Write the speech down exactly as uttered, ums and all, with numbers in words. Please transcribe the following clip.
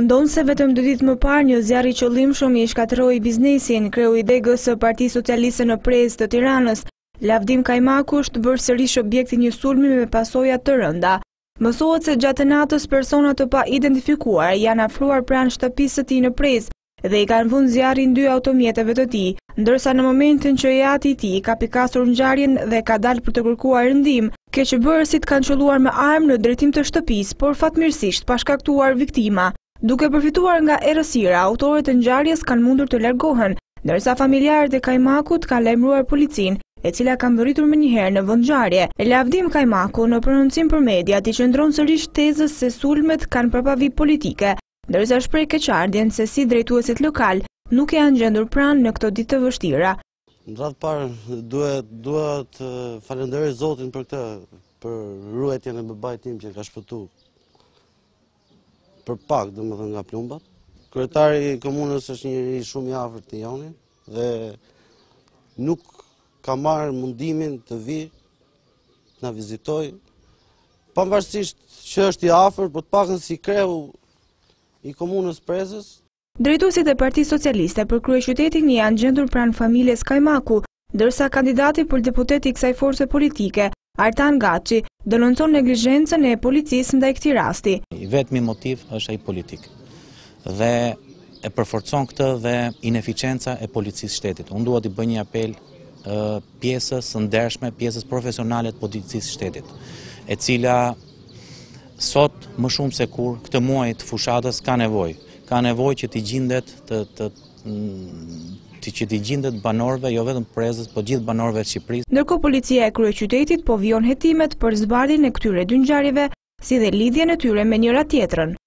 Ndonë se vetëm dy ditë më parë një zjarr i qëllimshëm i shkatërroi biznesin, kreu i degës së Partisë Socialiste në Prezë të Tiranës, Lavdim Kajmaku, është bërë sërish objekti një sulmi me pasoja të rënda. Mësohet se gjatë natës persona të pa identifikuar janë afruar pranë shtëpisë së tij në Prezë dhe i kanë vënë zjarrin dy automjeteve të tij, ndërsa në momentin që jati i tij ka pikasur ngjarjen dhe ka dalë për të kërkuar ndihmë, keqbërësit kanë qelluar me armë në drejtim të shtëpisë, por fatmirësisht pa shkaktuar viktima. Duke përfituar nga errësira, autorët e ngjarjes kanë mundur të largohen, ndërsa familjarët e Kajmakut kanë lajmëruar policinë, e cila ka mbërritur menjëherë në vend ngjarje. Lavdim Kajmaku në prononcim për mediat i qëndron sërish tezës se sulmet kanë përpavi politike, ndërsa shpreh keqardhjen se si drejtuesit lokal nuk janë gjendur pranë në këto ditë të vështira. Në radhë parë duhet duhet të falenderoj Zotin për këtë, për ruajtjen e babait tim që ka shpëtuar për pak, domethënë, nga plumbat. Kryetari i komunës është njëri shumë i afërt i Jonit dhe nuk ka marrë mundimin të vi na vizitoj, pavarësisht që është i afërt, por të paktën si kreu i komunës Prezës. Drejtuesit e Partisë Socialiste për kryeqytetin janë gjendur pranë familjes Kajmaku, ndërsa kandidati për deputet i kësaj force politike, Artan Gaçi, denoncon neglizhencën e policisë ndaj këtij rasti. Vetmi motiv është ai politik dhe e përforcon këtë dhe ineficienca e policisë shtetit. Unë dua të bëj një apel uh, pjesës së ndershme, pjesës profesionale të policisë shtetit, e cila sot më shumë se kur këtë muaj të fushatës ka nevojë, ka nevojë që t'i gjendet të, të që t'i gjendet banorëve, jo vetëm Prezës, por gjithë banorëve të Shqipërisë. Ndërkohë policia e kryeqytetit po vijon hetimet për zbardhjen e këtyre dy ngjarjeve, si dhe lidhjen e tyre me njëra tjetrën.